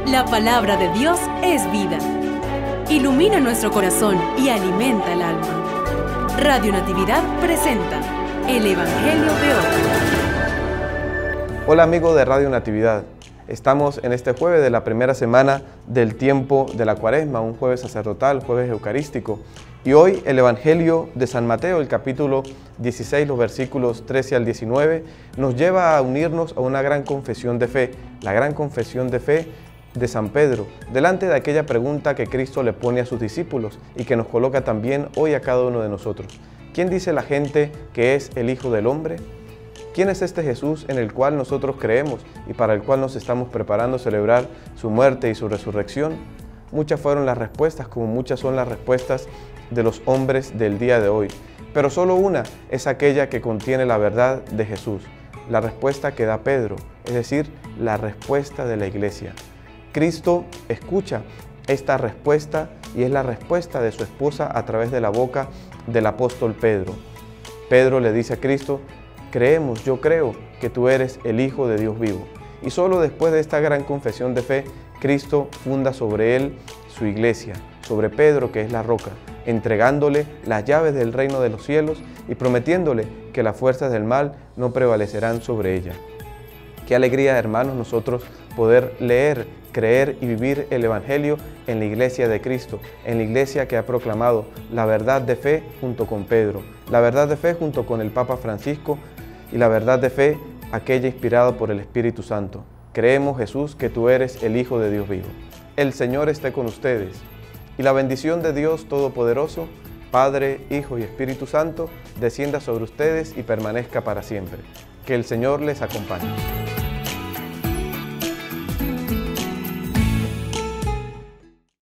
La palabra de Dios es vida. Ilumina nuestro corazón y alimenta el alma. Radio Natividad presenta el Evangelio de hoy. Hola amigos de Radio Natividad. Estamos en este jueves de la primera semana del tiempo de la Cuaresma, un jueves sacerdotal, jueves eucarístico. Y hoy el Evangelio de San Mateo, el capítulo 16, los versículos 13 al 19, nos lleva a unirnos a una gran confesión de fe, la gran confesión de fe de San Pedro, delante de aquella pregunta que Cristo le pone a sus discípulos y que nos coloca también hoy a cada uno de nosotros. ¿Quién dice la gente que es el Hijo del Hombre? ¿Quién es este Jesús en el cual nosotros creemos y para el cual nos estamos preparando a celebrar su muerte y su resurrección? Muchas fueron las respuestas, como muchas son las respuestas de los hombres del día de hoy. Pero solo una es aquella que contiene la verdad de Jesús, la respuesta que da Pedro, es decir, la respuesta de la Iglesia. Cristo escucha esta respuesta y es la respuesta de su esposa a través de la boca del apóstol Pedro. Pedro le dice a Cristo: creemos, yo creo que tú eres el Hijo de Dios vivo. Y solo después de esta gran confesión de fe, Cristo funda sobre él su iglesia, sobre Pedro, que es la roca, entregándole las llaves del reino de los cielos y prometiéndole que las fuerzas del mal no prevalecerán sobre ella. Qué alegría, hermanos, nosotros poder leer, creer y vivir el Evangelio en la iglesia de Cristo, en la iglesia que ha proclamado la verdad de fe junto con Pedro, la verdad de fe junto con el Papa Francisco y la verdad de fe aquella inspirada por el Espíritu Santo. Creemos, Jesús, que tú eres el Hijo de Dios vivo. El Señor esté con ustedes y la bendición de Dios Todopoderoso, Padre, Hijo y Espíritu Santo, descienda sobre ustedes y permanezca para siempre. Que el Señor les acompañe.